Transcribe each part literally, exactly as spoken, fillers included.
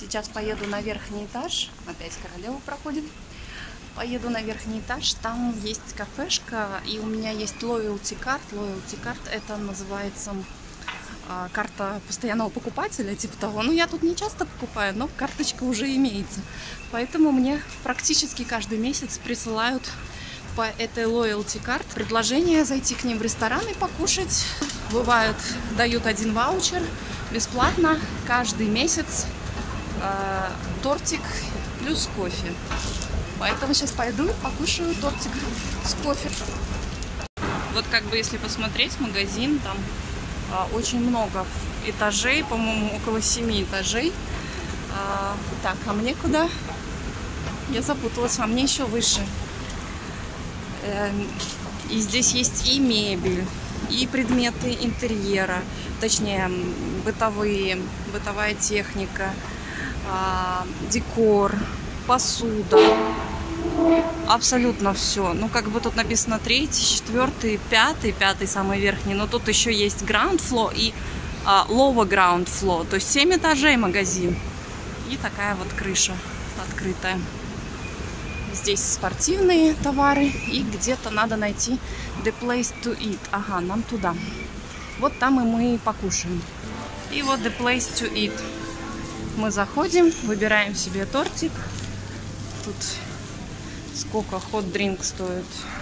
Сейчас поеду на верхний этаж. Опять королева проходит. Поеду на верхний этаж. Там есть кафешка. И у меня есть loyalty card. Loyalty card это называется а, карта постоянного покупателя. Типа того. Ну, я тут не часто покупаю, но карточка уже имеется. Поэтому мне практически каждый месяц присылают по этой loyalty card предложение зайти к ним в ресторан и покушать. Бывает, дают один ваучер бесплатно каждый месяц. Э, тортик плюс кофе. Поэтому сейчас пойду покушаю тортик с кофе. Вот как бы если посмотреть магазин, там э, очень много этажей, по-моему, около семи этажей. Э, так, а мне куда? Я запуталась, а мне еще выше. Э, и здесь есть и мебель, и предметы интерьера, точнее бытовые, бытовая техника, э, декор, посуда, абсолютно все. Ну, как бы тут написано третий, четвертый, пятый, пятый самый верхний, но тут еще есть ground floor и э, lower ground floor, то есть семь этажей магазин. И такая вот крыша открытая. Здесь спортивные товары, и где-то надо найти the place to eat. Ага, нам туда. Вот там и мы покушаем. И вот the place to eat. Мы заходим, выбираем себе тортик. Тут сколько hot drink стоит?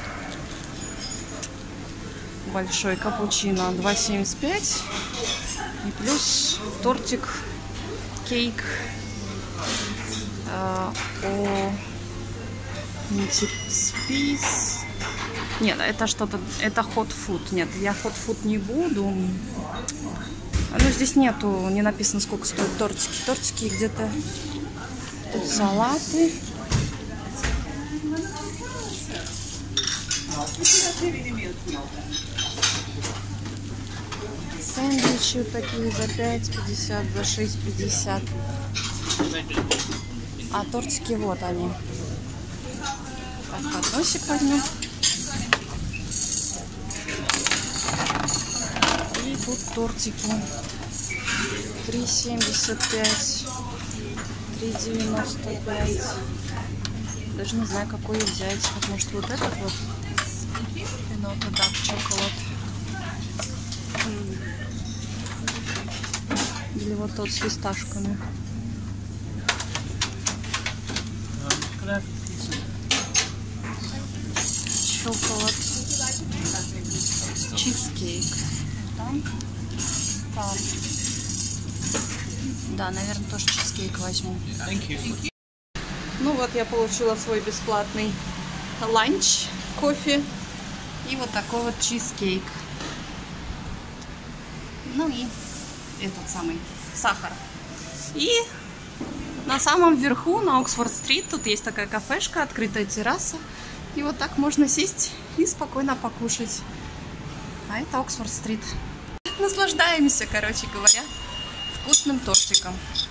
Большой капучино два семьдесят пять. И плюс тортик, кейк. Э, о... Спис. Нет, это что-то, это hot food. Нет, я hot food не буду. Ну, здесь нету, не написано, сколько стоят тортики. Тортики где-то. Тут салаты. Сэндвичи такие за пять пятьдесят, за шесть пятьдесят. А тортики вот они. Подносик возьмем. И тут тортики. три семьдесят пять. три девяносто пять. Даже не знаю, какой взять. Вот, может, вот этот вот. Ну, вот так, шоколад. Или вот тот с фисташками. Шоколад, чизкейк. Там, там. Да, наверное, тоже чизкейк возьму. Ну вот я получила свой бесплатный ланч, кофе и вот такой вот чизкейк. Ну и этот самый сахар. И на самом верху, на Оксфорд-стрит, тут есть такая кафешка, открытая терраса. И вот так можно сесть и спокойно покушать. А это Оксфорд-стрит. Наслаждаемся, короче говоря, вкусным тортиком.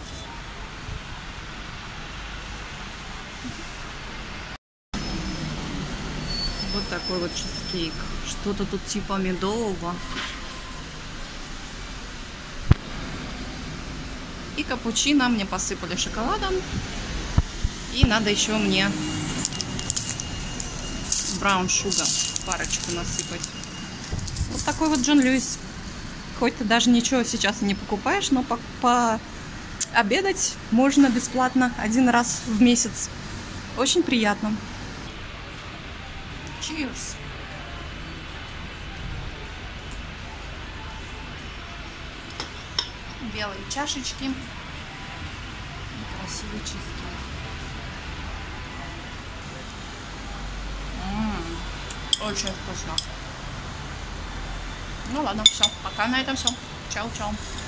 Вот такой вот чизкейк. Что-то тут типа медового. И капучино мне посыпали шоколадом. И надо еще мне браун шугар парочку насыпать. Вот такой вот Джон Льюис. Хоть ты даже ничего сейчас не покупаешь, но по, по обедать можно бесплатно один раз в месяц. Очень приятно. Cheers! Белые чашечки и красивый чизкейк. Очень вкусно. Ну ладно, все. Пока на этом все. Чао-чао.